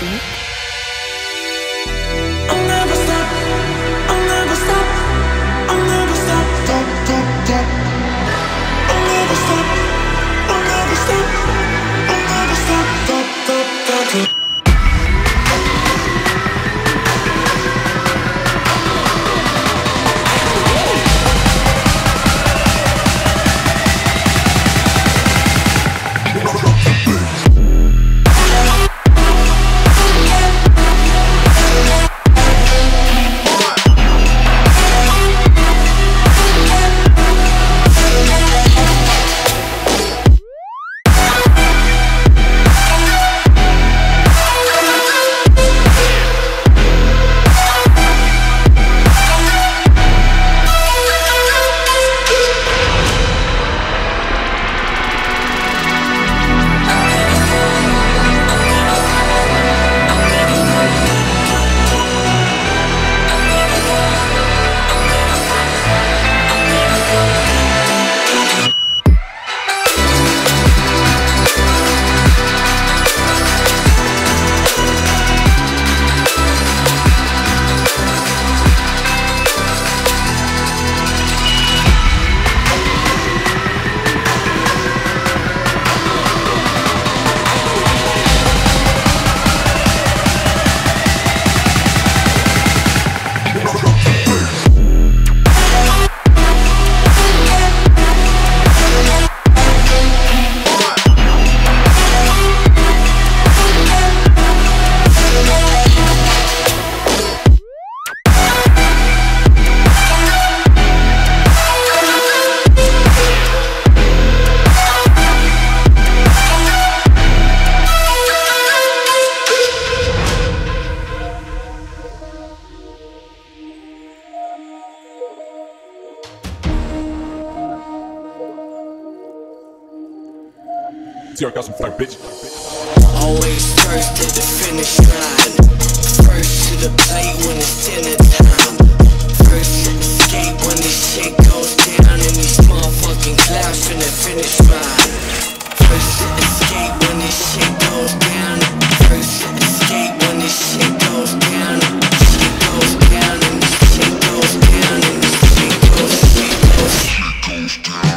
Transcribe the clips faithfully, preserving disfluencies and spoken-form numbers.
music. I'll never stop, I'll never stop, I'll never stop, stop, stop, stop. I'll never stop, I'll never stop, I'll never stop, stop, stop, stop. See, I got some fat bitch. Always first at the finish line. First to the plate when it's dinner time. First to escape when this shit goes down and these motherfucking clouds finna finish mine. First to escape when this shit goes down. First to escape when this shit goes down. Shit goes down and this shit goes down and this shit goes, shit goes, shit goes down.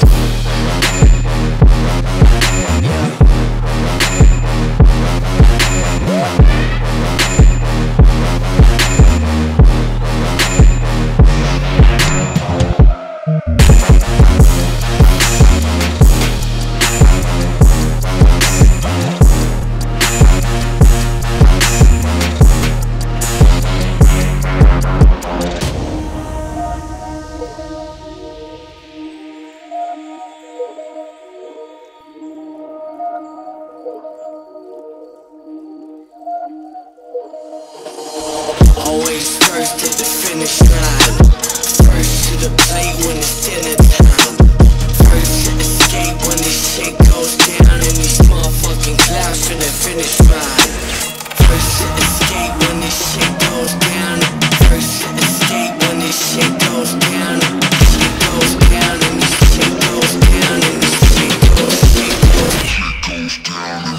Always first at the finish line. First to the plate when it's dinner time. First to escape when this shit goes down and these motherfucking clouds finna finish mine. First to escape when this shit goes down. First to escape when this shit goes down. Shit goes down and this shit goes down and this shit goes, shit goes, shit goes down.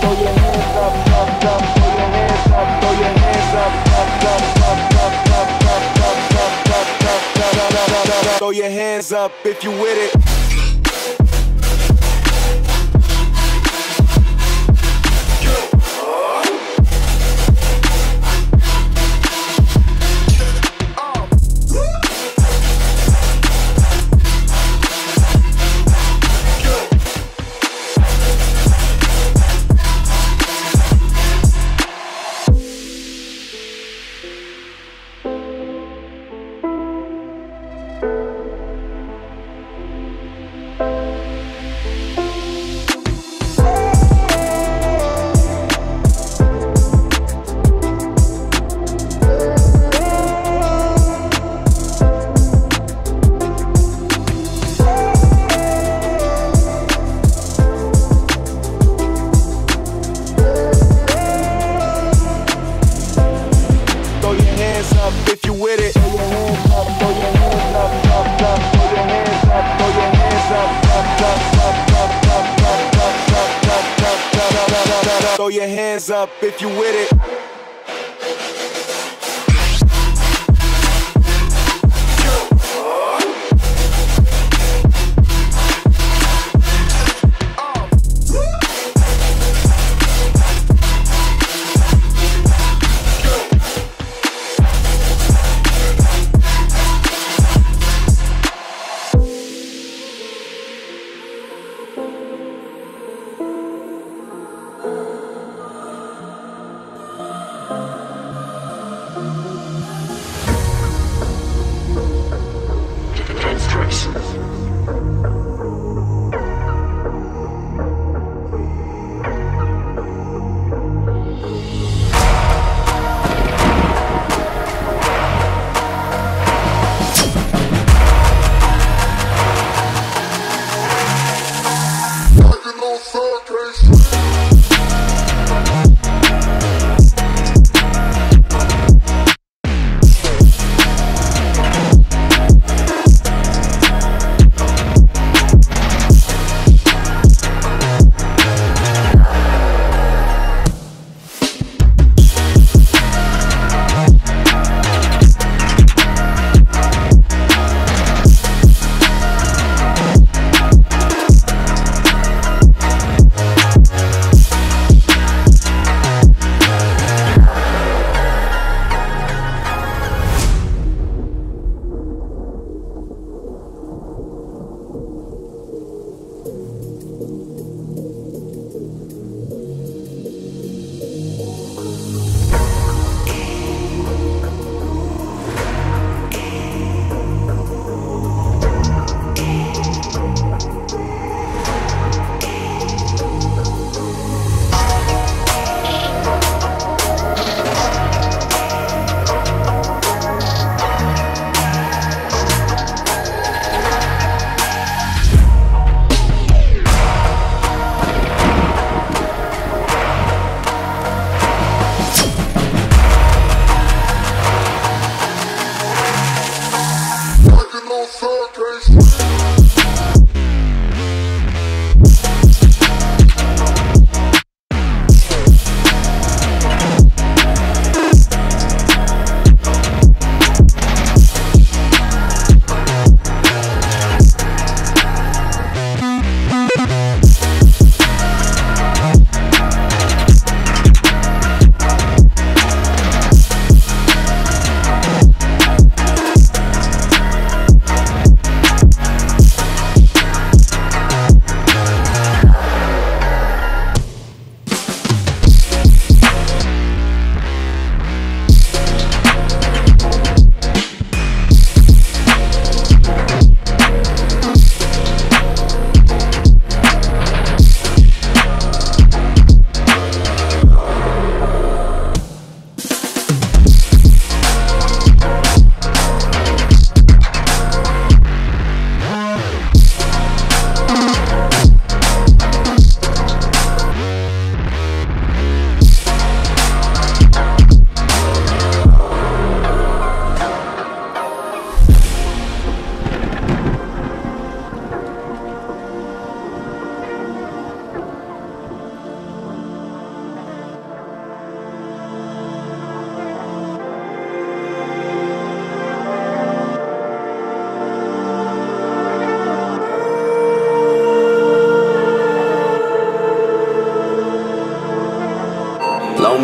throw your hands up, up, up, throw your hands up, throw your hands up, up, up, up, up, up, up, up, up, up, up, up, throw your hands up if you with it. If you with it, throw your hands up, throw your hands up, up, up, throw your hands up, throw your hands up, up, up, up, up, up, up, up, up, up, up, up, throw your hands up if you with it.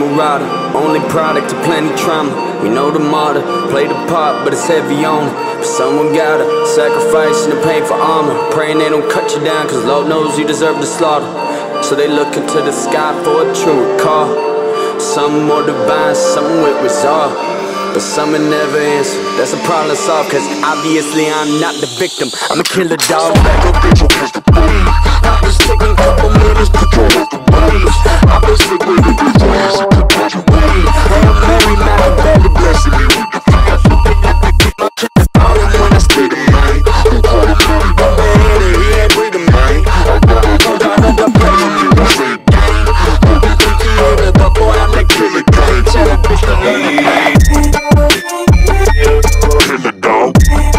rider, only product of plenty trauma. We know the martyr, play the part, but it's heavy on it. But someone gotta sacrifice in the pain for armor. Praying they don't cut you down, cause Lord knows you deserve the slaughter. So they look into the sky for a true call. Some more divine, some with resolve, but some will never answer. That's a problem solved, cause obviously I'm not the victim. I'm a killer dog. Back up, bitch, against the bone. I've been taking a couple minutes to go off the waves. I've been sick with the disease to catch a wave. Hail Mary, my belly blessing me with the fire. My killer dog, when I stay the mind. I'm calling Mary, but my head and he ain't breathing mine. I gotta go down to the place and you won't say dang. I'll be the creator, but boy, I'm the killer gang. Tell that bitch to learn the game. Killer dog.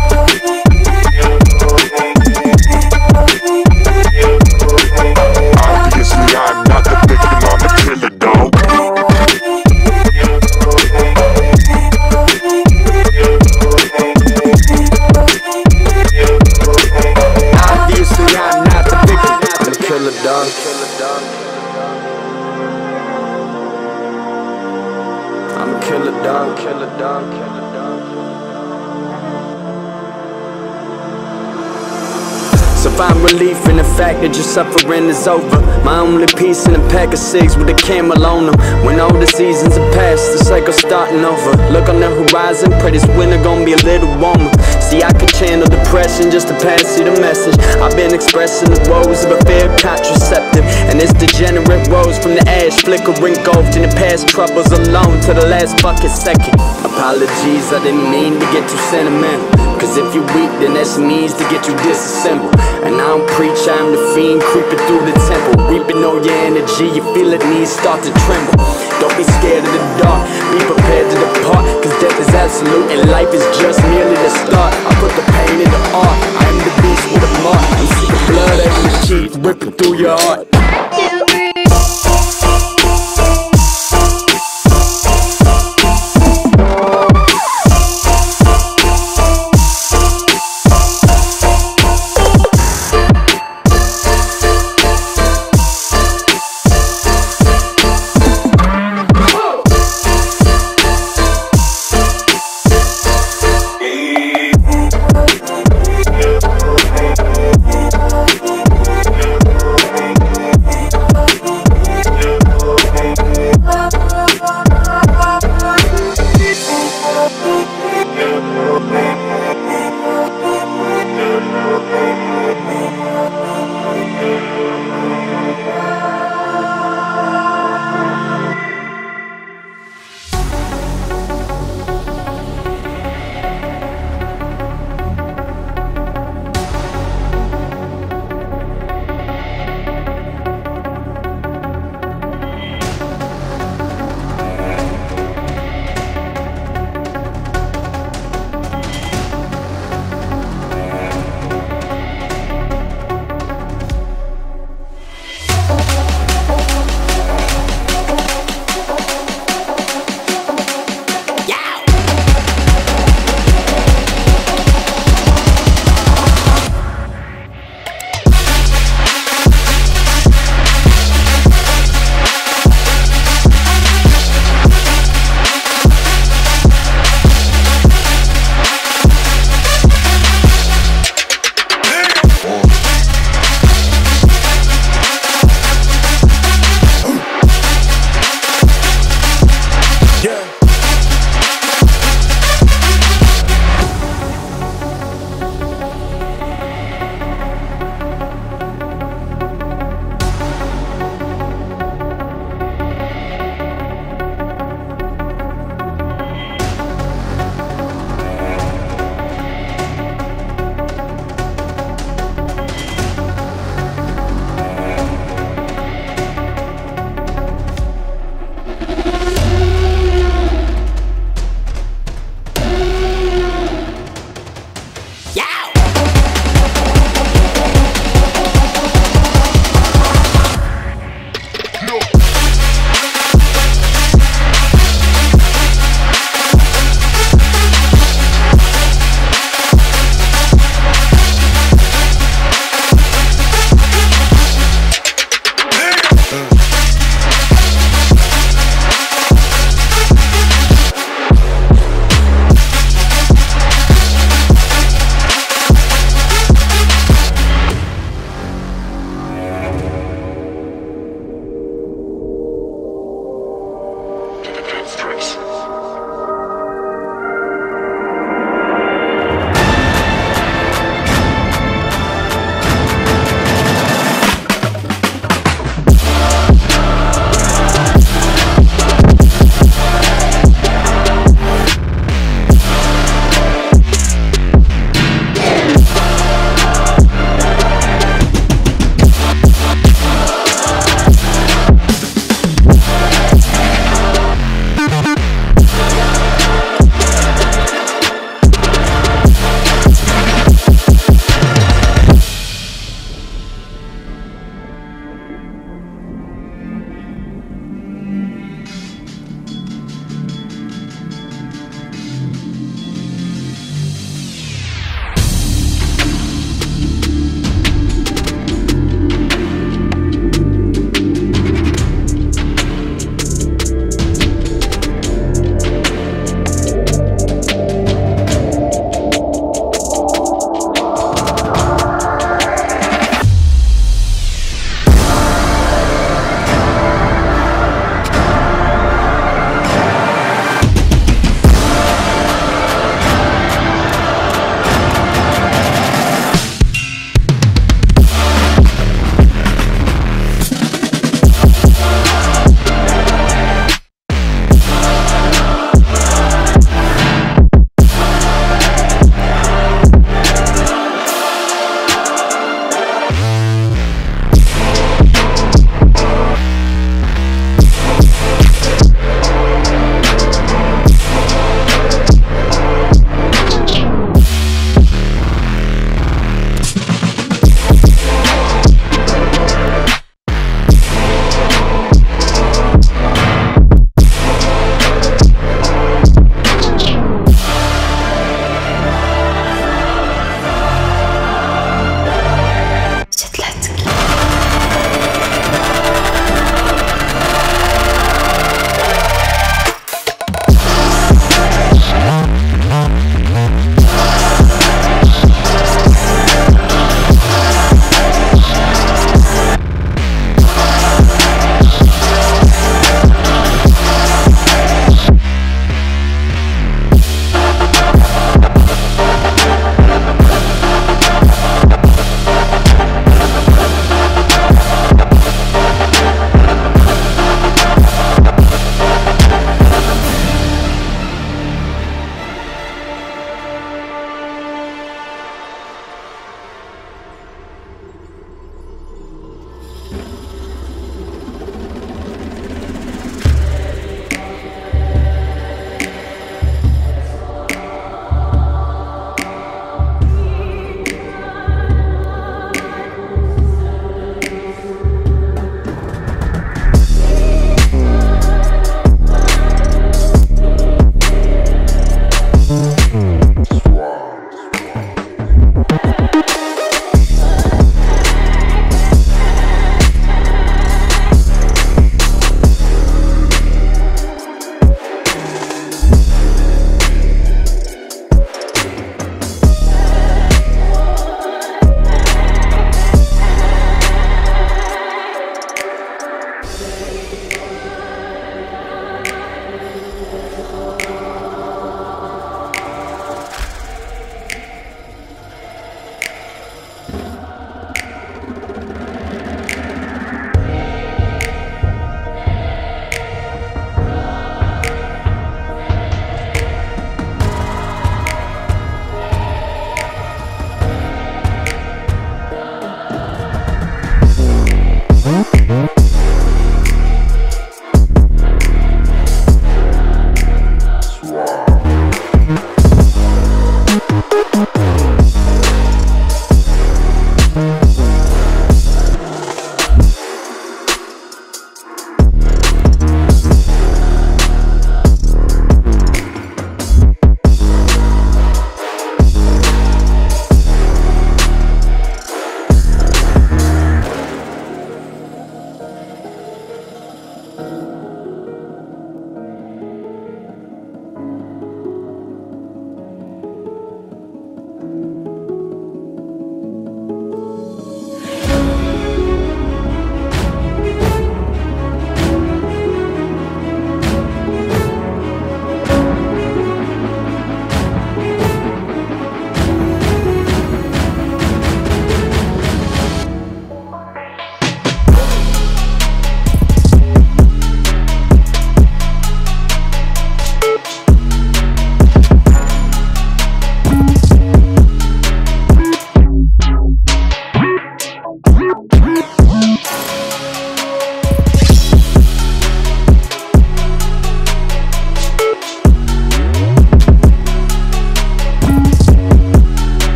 Obviously I'm not the victim, I'm a killer dog. Obviously I'm not the victim, I'm a killer dog. I'm a killer dog, killer dog, killer dog. So find relief in the fact that your suffering is over. My only peace in a pack of cigs with a camel on them. When all the seasons are past, the cycle starting over. Look on the horizon, pray this winter gon' be a little warmer. See, I can channel depression just to pass you the message. I've been expressing the woes of a fair contraceptive, and it's degenerate rose from the ash, flickering engulfed in the past troubles alone to the last bucket second. Apologies, I didn't mean to get too sentimental, cause if you're weak, then that's means to get you disassembled. And I don't preach, I'm the fiend creeping through the temple, reaping all your energy, you feel it, knees start to tremble. Don't be scared of the dark, be prepared to depart, cause death is absolute and life is just merely the start. I put the pain in the art, I am the beast with a mark. You see the blood as the teeth ripping through your heart. stop.